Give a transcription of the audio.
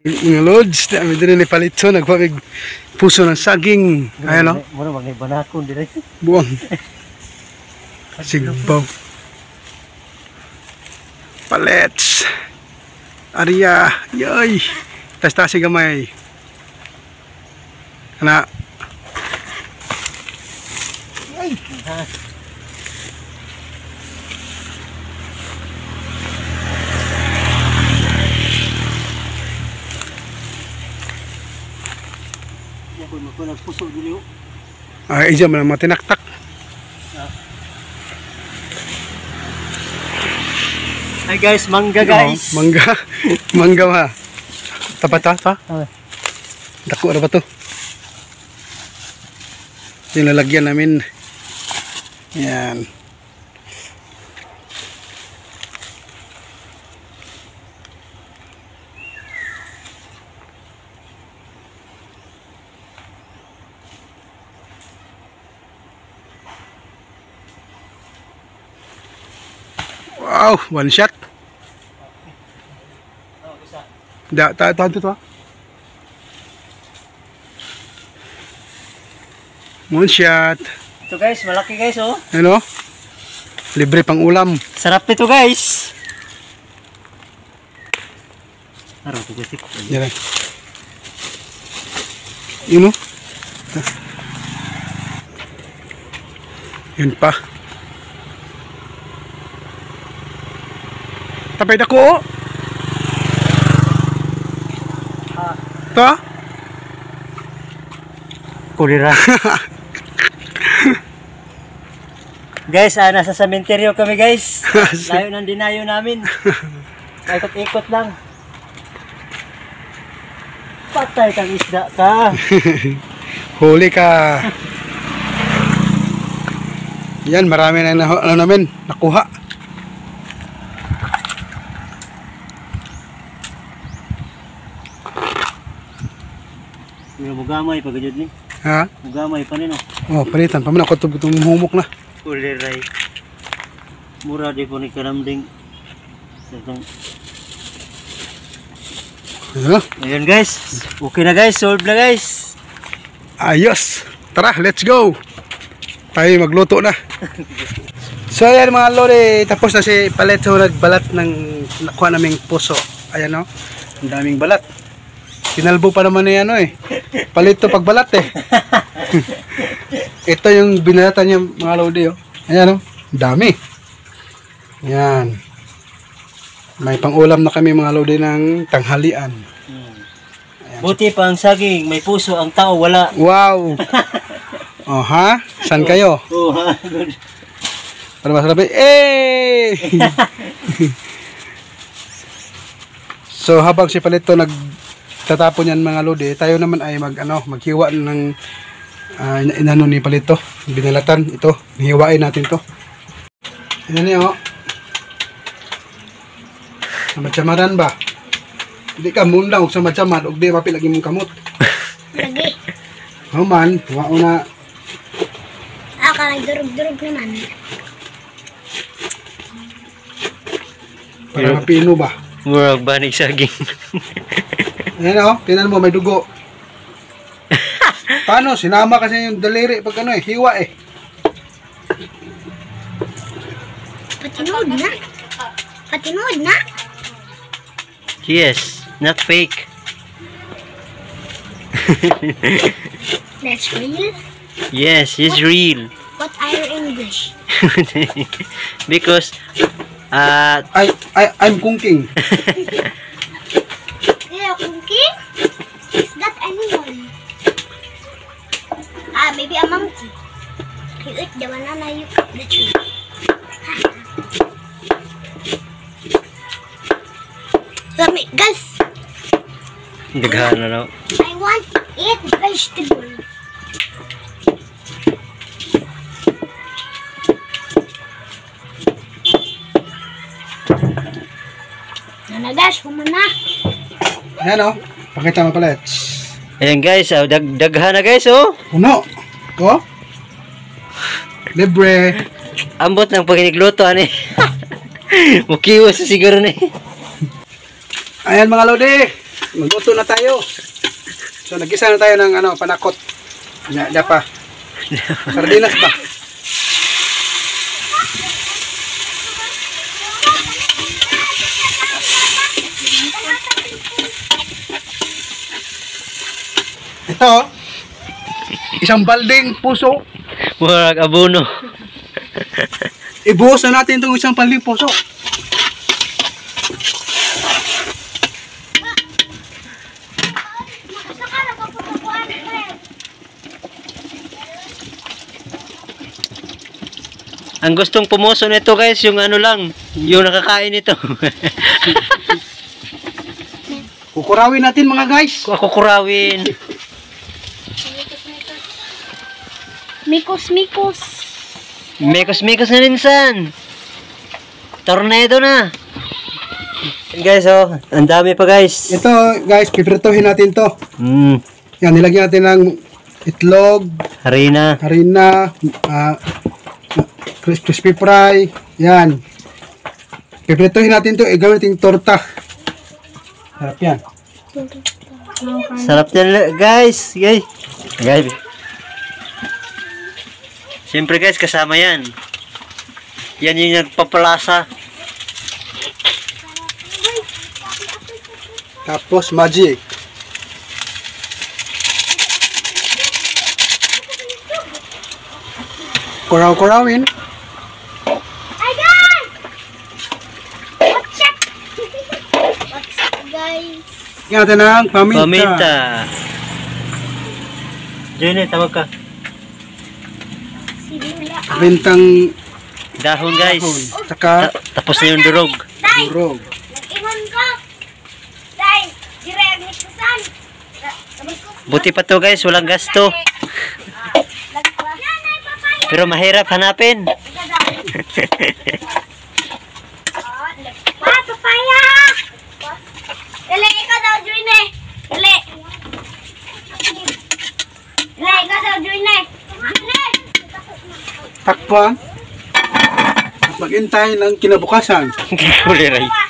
Mga lods, dami din ni Palito, nagpapig puso ng saging. Ayan o. Muna mag-ibanakon din. Buwang. Sigbaw. Palets. Arya. Yoy. Tas-tasi gamay. Ana. Ay. Ako nagpuso dili. Ay, diyan man matinaktak. Hi guys, mangga guys. Oh, mangga. Mangga ha. Tapat ha? Dako na ba to? Yung lalagyan namin. Yan. Wow, one shot. Tahan to. One shot. Ito guys, malaki guys oh. Ano? Libre pang ulam. Sarap ito guys. Araw to guys. Yan. Yun oh. Yun pa. Tapay dako oh. Ito? Kulira. Guys, nasa sementeryo kami guys. Layo ng dinayo namin. Ikot-ikot lang. Patay kang isda ka. Huli ka. Yan, marami na namin nakuha. Mugamay pa gajud ni. Ha? Mugamay pa nino. Oh, palitan pa man ako itong humok na. Kuliray. Mura di po ni karamding. Ayan guys. Okay na guys. Solve na guys. Ayos. Tara, let's go. Tayo magluto na. So ayan mga lodi. Tapos na si Palito nagbalat ng nakuha naming puso. Ayan o. Ang daming balat. Kinalbo pa naman na yan Palito pagbalat Ito yung binalatan niya mga lodi Ayan dami. Yan. May pang-ulam na kami mga lodi ng tanghalian. Buti pa ang saging, may puso, ang tao wala. Wow. Oh ha? San kayo? Oh ha. Good. Para masarap So habang si Palito tatapon yan mga lodi, tayo naman ay maghiwa ng inano ni Palito, binalatan ito, hiwain natin to. Yan niyo Samatsamaran ba? Hindi ka mundang og samatsamad og di mapil lagi mong kamot. Lagi. Human, wao na. Ka durug-durug naman. Para mapino ba? Murag banig saging. Ayan tinan mo may dugo. Paano? Sinama kasi yung daliri pag hiwa Patinood na. Patinood na. Yes, not fake. That's real? Yes, it's real. What are your English? Because I'm cooking. Yeah, cooking? Is that animal? Maybe a monkey. You eat the banana, you cut the tree. Let me guys. Daghan na I want to eat vegetable. Nanagas, humana. Ayan pakita mo pala. Ayan guys, daghan na guys Puno. Libre. Ambot ng paginigluto ani. Mukiwas siguro ni. Ayan mga lodi. Magluto na tayo. So, nag-isa na tayo ng panakot. Pa. Sardinas ba? Ito, isang balding puso. Murag abono. Ibuhos na natin itong isang balding puso. Ang gustong pumuso nito guys, yung lang, yung nakakain nito. Kukurawin natin mga guys. Ako kurawin. Mikos. Mekos na minsan. Tornado na. Guys, ang dami pa guys. Ito guys, pipritohin natin to. Yan, nilagyan natin ng itlog, Harina. Crispy fry. Yan. Pipritohin natin to, gawin natin torta. Sarap yan. Sarap yan guys. Guys. Siyempre guys, kasama yan. Yan yung nagpapalasa. Tapos magic. Kuraw-kurawin. What's up, guys? Yan natin ang paminta. Paminta. Jenny, tawag ka. Sibula. Pamintang Dahon guys. saka Tapos na yung durog. durog. Nag-iwan ka. Day, direct ni Kusan. Buti pa to guys, walang gasto. Pero mahirap hanapin. Papaya! Dali, ikaw daw, Joyne. Dali. Dali, ikaw daw, Joyne. Takpan. Maghintay ng kinabukasan. Kuliray.